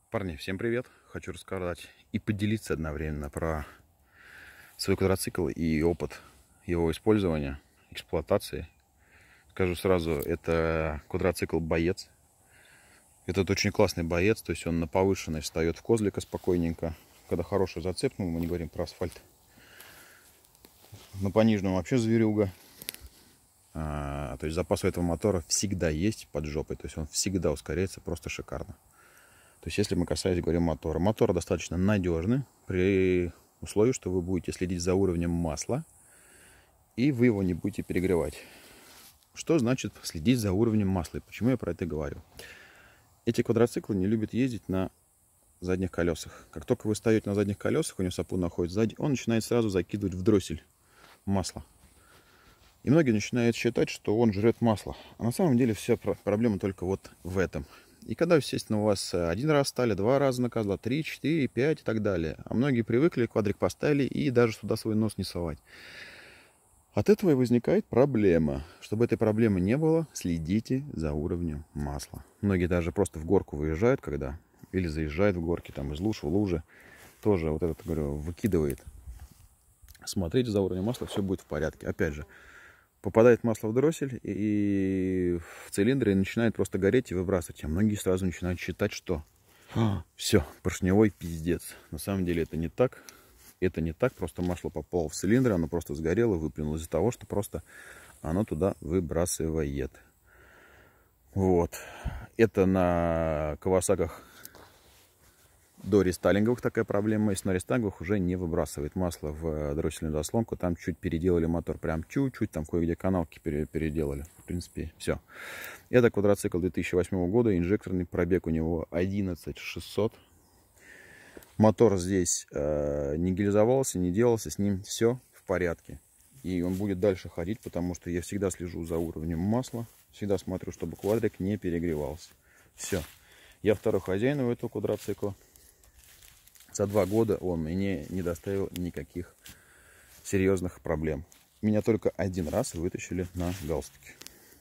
Парни, всем привет! Хочу рассказать и поделиться одновременно про свой квадроцикл и опыт его использования, эксплуатации. Скажу сразу, это квадроцикл «Боец». Этот очень классный боец, то есть он на повышенной встает в козлика спокойненько. Когда хороший зацеп, мы не говорим про асфальт. На пониженном вообще зверюга. То есть запас у этого мотора всегда есть под жопой, то есть он всегда ускоряется просто шикарно. То есть, если мы касаемся, говорим, мотора. Мотор достаточно надежный при условии, что вы будете следить за уровнем масла и вы его не будете перегревать. Что значит следить за уровнем масла? И почему я про это говорю? Эти квадроциклы не любят ездить на задних колесах. Как только вы встаете на задних колесах, у него сапун находится сзади, он начинает сразу закидывать в дроссель масло. И многие начинают считать, что он жрет масло. А на самом деле вся проблема только вот в этом. И когда, естественно, у вас один раз стали, два раза на козла, 3, 4, 5 и так далее. А многие привыкли, квадрик поставили и даже сюда свой нос не совать. От этого и возникает проблема. Чтобы этой проблемы не было, следите за уровнем масла. Многие даже просто в горку выезжают, когда, или заезжают в горки, там из луж в лужи. Тоже вот этот, говорю, выкидывает. Смотрите за уровнем масла, все будет в порядке. Опять же, попадает масло в дроссель и в цилиндры и начинает просто гореть и выбрасывать. А многие сразу начинают считать, что все, поршневой пиздец. На самом деле это не так. Это не так. Просто масло попало в цилиндр, оно просто сгорело, выплюнуло из-за того, что просто оно туда выбрасывает. Вот. Это на Кавасаках до рестайлинговых такая проблема есть. На рестайлинговых уже не выбрасывает масло в дроссельную заслонку. Там чуть переделали мотор, прям чуть-чуть, там кое-где каналки переделали. В принципе, все. Это квадроцикл 2008 года, инжекторный, пробег у него 11600. Мотор здесь не гильзовался, не делался, с ним все в порядке. И он будет дальше ходить, потому что я всегда слежу за уровнем масла. Всегда смотрю, чтобы квадрик не перегревался. Все. Я второй хозяин у этого квадроцикла. За 2 года он мне не доставил никаких серьезных проблем. Меня только один раз вытащили на галстуке.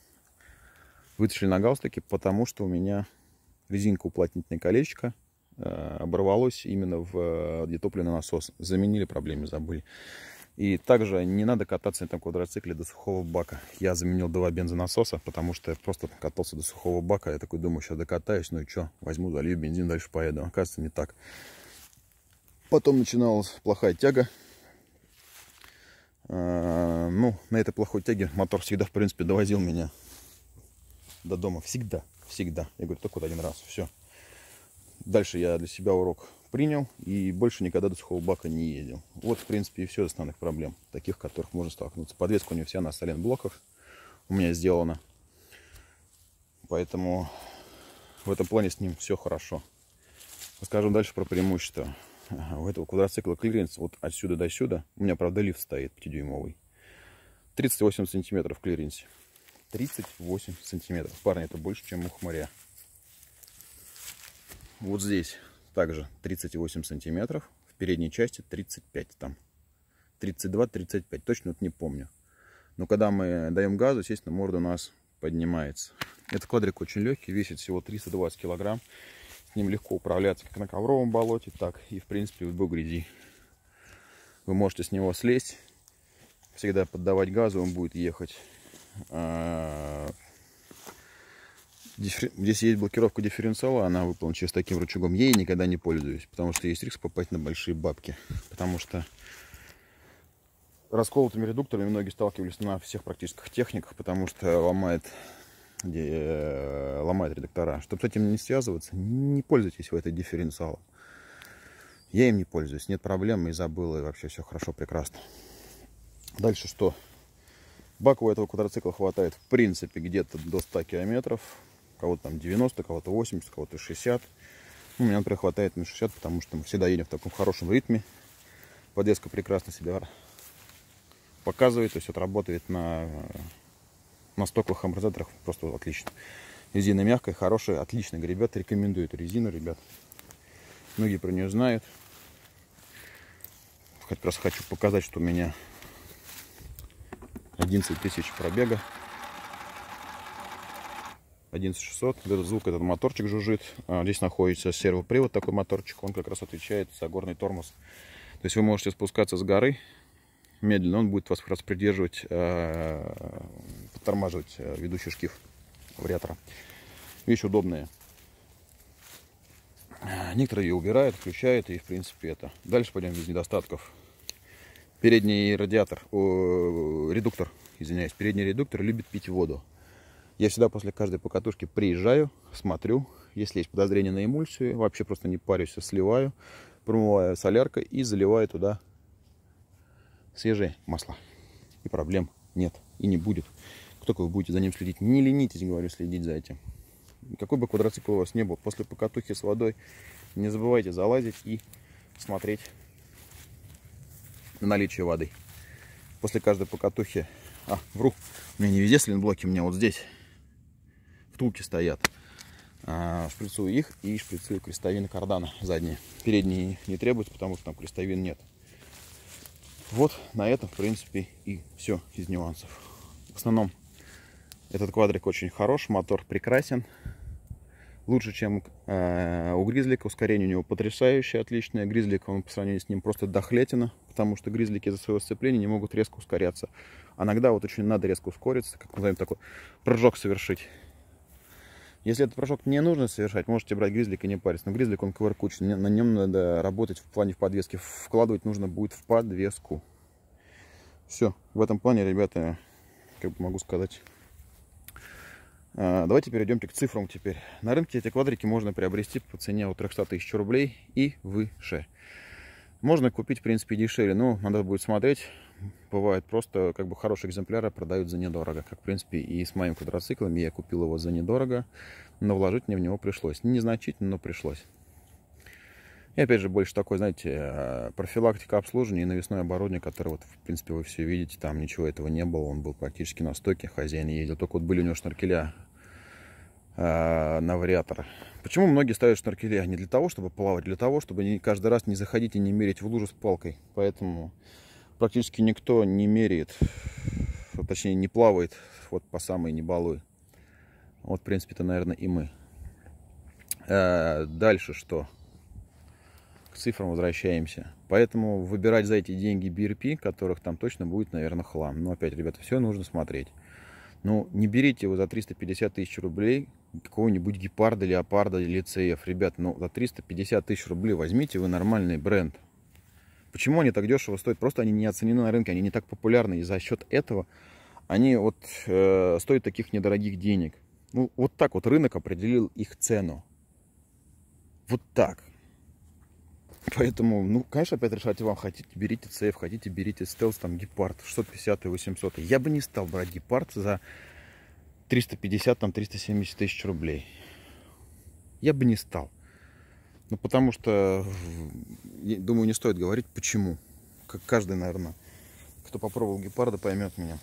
Вытащили на галстуке, потому что у меня резинка уплотнительное колечко оборвалось именно где топливный насос. Заменили, проблемы забыли. И также не надо кататься на этом квадроцикле до сухого бака. Я заменил 2 бензонасоса, потому что я просто катался до сухого бака. Я такой думаю, сейчас докатаюсь, ну и что, возьму, залью бензин, дальше поеду. Оказывается, не так. Потом начиналась плохая тяга. Ну, на этой плохой тяге мотор всегда, в принципе, довозил меня до дома. Всегда, всегда. Я говорю, только вот один раз, все. Дальше я для себя урок принял и больше никогда до сухого бака не ездил. Вот, в принципе, и все основных проблем, таких, которых можно столкнуться. Подвеска у нее вся на сталин-блоках у меня сделана. Поэтому в этом плане с ним все хорошо. Расскажем дальше про преимущества. У этого квадроцикла клиренс вот отсюда до сюда. У меня, правда, лифт стоит 5-дюймовый. 38 сантиметров в клиренсе. 38 сантиметров. Парни, это больше, чем у хмыря. Вот здесь также 38 сантиметров. В передней части 35 там. 32-35. Точно вот не помню. Но когда мы даем газу, естественно, морда у нас поднимается. Этот квадрик очень легкий. Весит всего 320 килограмм. С ним легко управляться как на ковровом болоте, так и в принципе в любой грязи. Вы можете с него слезть, всегда поддавать газу, он будет ехать. Здесь есть блокировка дифференциала, она выполнена через таким рычагом. Я ей никогда не пользуюсь, потому что есть риск попасть на большие бабки. Потому что расколотыми редукторами многие сталкивались на всех практических техниках, потому что ломает редуктора. Чтобы с этим не связываться, не пользуйтесь вы этой дифференциалом. Я им не пользуюсь, нет проблем, и забыл, и вообще все хорошо, прекрасно. Дальше что? Бака у этого квадроцикла хватает, в принципе, где-то до 100 километров. Кого-то там 90, кого-то 80, кого-то 60. У меня, например, хватает на 60, потому что мы всегда едем в таком хорошем ритме. Подвеска прекрасно себя показывает, то есть вот работает на стоковых амортизаторах просто отлично. Резина мягкая, хорошая, отличная. Ребята рекомендую эту резину, ребят. Многие про нее знают. Как раз хочу показать, что у меня 11 тысяч пробега. 11600. Вот этот звук, этот моторчик жужжит. Здесь находится сервопривод, такой моторчик. Он как раз отвечает за горный тормоз. То есть вы можете спускаться с горы медленно, он будет вас как раз придерживать, подтормаживать ведущий шкив вариатора. Вещь удобная. Некоторые ее убирают, включают, и в принципе это. Дальше пойдем без недостатков. Передний радиатор, редуктор, извиняюсь, передний редуктор любит пить воду. Я всегда после каждой покатушки приезжаю, смотрю, если есть подозрение на эмульсию, вообще просто не парюсь, сливаю, промываю соляркой и заливаю туда свежее масло. И проблем нет и не будет. Как только вы будете за ним следить, не ленитесь, говорю, следить за этим. Какой бы квадроцикл у вас не был, после покатухи с водой не забывайте залазить и смотреть на наличие воды. После каждой покатухи, вру, у меня не везде сайлентблоки, у меня вот здесь втулки стоят. Шприцую их и шприцую крестовины кардана задние. Передние не требуются, потому что там крестовин нет. Вот на этом, в принципе, и все из нюансов. В основном этот квадрик очень хорош, мотор прекрасен. Лучше, чем у Гризлика. Ускорение у него потрясающее, отличное. Гризлик, он по сравнению с ним просто дохлятина, потому что Гризлики из-за своего сцепления не могут резко ускоряться. А иногда вот очень надо резко ускориться, как назовем такой прыжок совершить. Если этот прыжок не нужно совершать, можете брать Гризлик и не париться. Но Гризлик, он кувыркучий, на нем надо работать в плане в подвеске. Вкладывать нужно будет в подвеску. Все, в этом плане, ребята, как бы могу сказать. Давайте перейдемте к цифрам теперь. На рынке эти квадрики можно приобрести по цене от 300 тысяч рублей и выше. Можно купить, в принципе, дешевле, но надо будет смотреть. Бывает просто, как бы, хорошие экземпляры продают за недорого. Как, в принципе, и с моим квадроциклом. Я купил его за недорого, но вложить мне в него пришлось. Незначительно, но пришлось. И опять же, больше такой, знаете, профилактика обслуживания и навесное оборудование, которое, вот, в принципе, вы все видите. Там ничего этого не было. Он был практически на стоке, хозяин ездил. Только вот были у него шнуркеля на вариатор. Почему многие ставят шнуркеля? Не для того, чтобы плавать, для того, чтобы каждый раз не заходить и не мерить в лужу с палкой. Поэтому практически никто не меряет, точнее не плавает вот по самой не балуй. Вот, в принципе, это, наверное, и мы. Дальше что? К цифрам возвращаемся. Поэтому выбирать за эти деньги BRP, которых там точно будет, наверное, хлам. Но опять, ребята, все нужно смотреть. Ну, не берите вы за 350 тысяч рублей какого-нибудь гепарда, леопарда или CF. Ребят, ну за 350 тысяч рублей возьмите вы нормальный бренд. Почему они так дешево стоят? Просто они не оценены на рынке, они не так популярны. И за счет этого они вот стоят таких недорогих денег. Ну, вот так вот рынок определил их цену. Вот так. Поэтому, ну, конечно, опять решайте вам. Хотите, берите CF, хотите, берите стелс, там, гепард, 650 и 800. Я бы не стал брать гепард за 350, там, 370 тысяч рублей. Я бы не стал. Ну, потому что, думаю, не стоит говорить, почему. Как каждый, наверное, кто попробовал гепарда, поймет меня.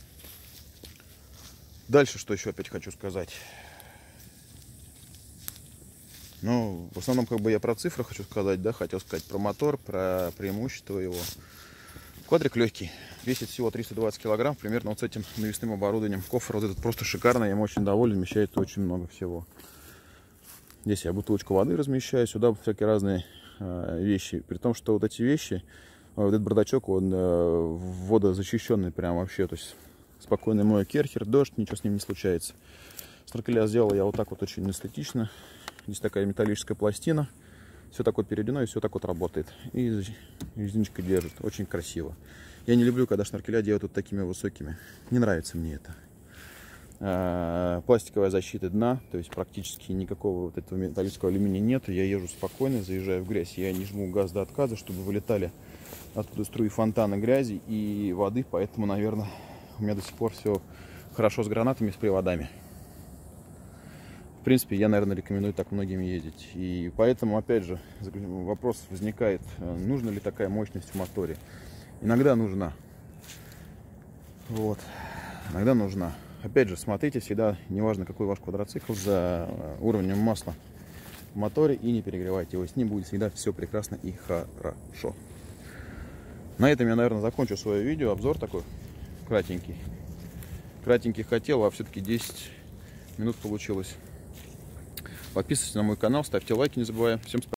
Дальше, что еще опять хочу сказать. Ну, в основном, как бы я про цифры хочу сказать, да, хотел сказать про мотор, про преимущество его. Квадрик легкий, весит всего 320 килограмм, примерно вот с этим навесным оборудованием. Кофр вот этот просто шикарный, я им очень доволен, вмещает очень много всего. Здесь я бутылочку воды размещаю, сюда всякие разные вещи. При том, что вот эти вещи, вот этот бардачок, он водозащищенный прям вообще, то есть спокойно мою керхер, дождь, ничего с ним не случается. Шнуркеля сделал я вот так вот очень эстетично. Здесь такая металлическая пластина. Все так вот переведено и все так вот работает. И резиночка держит. Очень красиво. Я не люблю, когда шнуркеля делают вот такими высокими. Не нравится мне это. Пластиковая защита дна. То есть практически никакого вот этого металлического алюминия нет. Я езжу спокойно, заезжаю в грязь. Я не жму газ до отказа, чтобы вылетали оттуда струи фонтана грязи и воды. Поэтому, наверное, у меня до сих пор все хорошо с гранатами, с приводами. В принципе, я, наверное, рекомендую так многим ездить. И поэтому, опять же, вопрос возникает, нужна ли такая мощность в моторе. Иногда нужна. Вот. Иногда нужна. Опять же, смотрите всегда, неважно какой ваш квадроцикл, за уровнем масла в моторе и не перегревайте его. С ним будет всегда все прекрасно и хорошо. На этом я, наверное, закончу свое видео. Обзор такой кратенький. Кратенький хотел, а все-таки 10 минут получилось. Подписывайтесь на мой канал, ставьте лайки, не забываем. Всем спасибо.